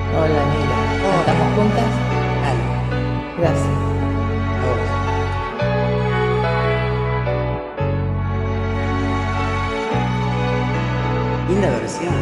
Hola, Mila. ¿Estamos juntas? Dale, Gracias. ahora. Linda versión.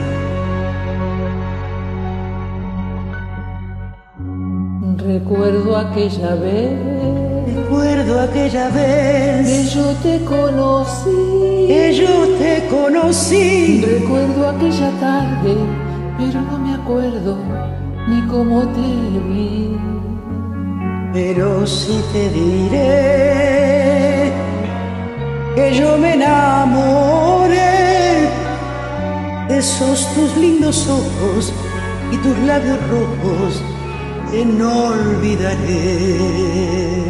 Recuerdo aquella vez Recuerdo aquella que vez yo te conocí. que yo te conocí. Recuerdo aquella tarde, pero no me acuerdo ni cómo te vi. Pero sí te diré que yo me enamoré de esos tus lindos ojos y tus labios rojos que no olvidaré.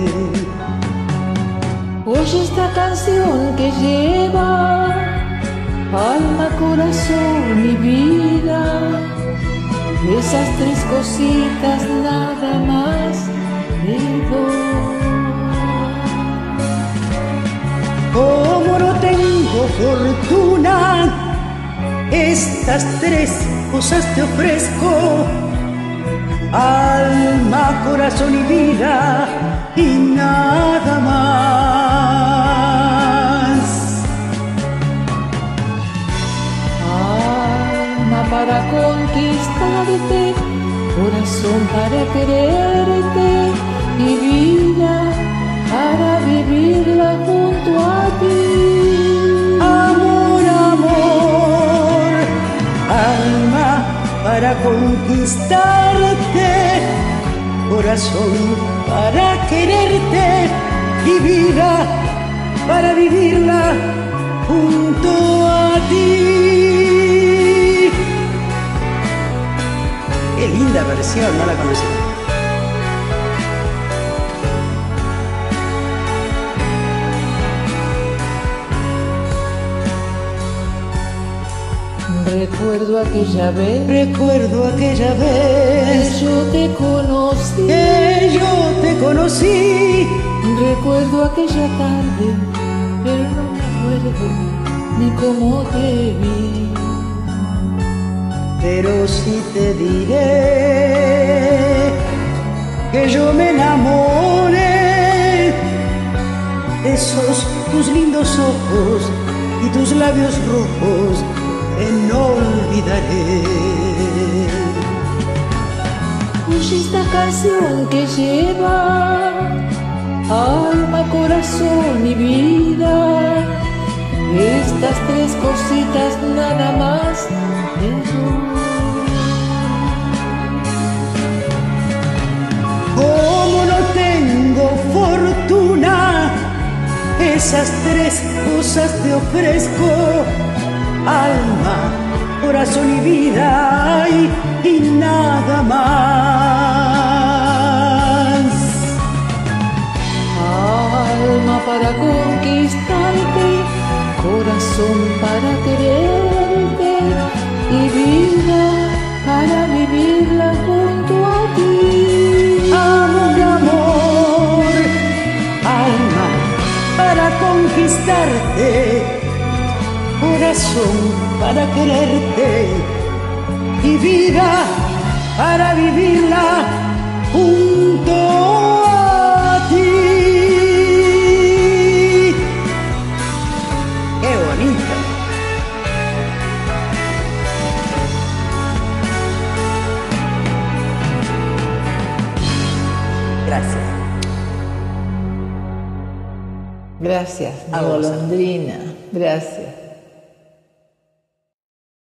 Oye esta canción que lleva alma, corazón y vida. Esas tres cositas nada más te doy. Como no tengo fortuna, estas tres cosas te ofrezco: alma, corazón y vida, y nada más. Alma para conquistarte, corazón para quererte y vida para vivirla junto a ti. Amor, amor, alma para conquistarte, corazón para quererte y vida para vivirla junto a ti. Qué linda versión, no la conocía. Recuerdo aquella vez Recuerdo aquella que vez yo te conocí. que yo te conocí. Recuerdo aquella tarde, pero no me acuerdo ni cómo te vi. Pero sí te diré que yo me enamoré de esos tus lindos ojos y tus labios rojos que no olvidaré. Oye esta canción que lleva alma, corazón y vida. Estas tres cositas nada más te doy. Como no tengo fortuna, esas tres cosas te ofrezco: alma, corazón y vida, y nada más. Alma para conquistarte, corazón para quererte y vida para vivirla junto a ti. Amor, amor, alma para conquistarte, corazón para quererte y vida para vivirla junto a ti. ¡Qué bonito! Gracias. Gracias, mi A vos, golondrina. Gracias.